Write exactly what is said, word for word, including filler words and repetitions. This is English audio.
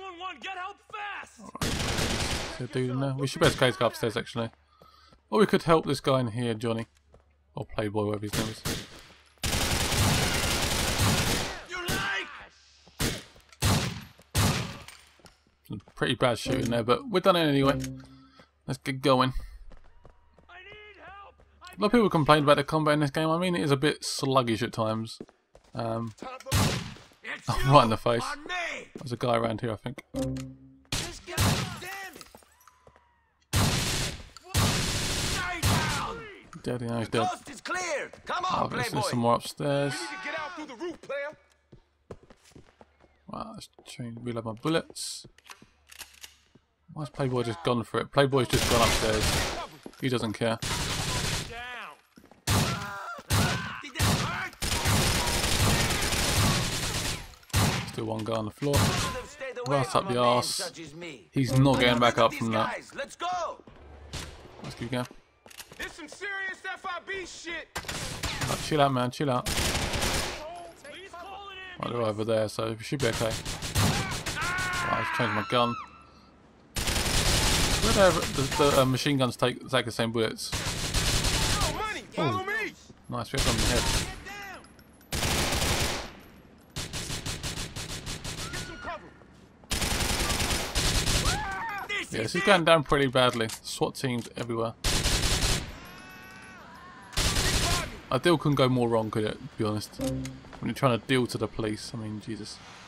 nine one one, get help fast! Right. So dude in there. We should best go upstairs actually. Or we could help this guy in here, Johnny. Or Playboy, whatever his name is. Some pretty bad shooting there, but we're done it anyway. Let's get going. A lot of people complain about the combat in this game. I mean, it is a bit sluggish at times. Um, oh, right in the face. There's a guy around here, I think. Dead, yeah, he's dead. Oh, there's some more upstairs. Right, let's change, reload my bullets. Why's Playboy just gone for it? Playboy's just gone upstairs. He doesn't care. Still one guy on the floor. Right up the arse. He's not getting back up from that. Let's keep going. This some serious F I B shit. Oh, chill out, man. Chill out. Right, they're over there, so we should be okay. Right, let's change my gun. Where the, the, the uh, machine guns take take the same bullets? Ooh. Nice, we have them in the head. Yeah, this is going down pretty badly. SWAT teams everywhere. A deal couldn't go more wrong, could it? To be honest, when you're trying to deal to the police, I mean, Jesus.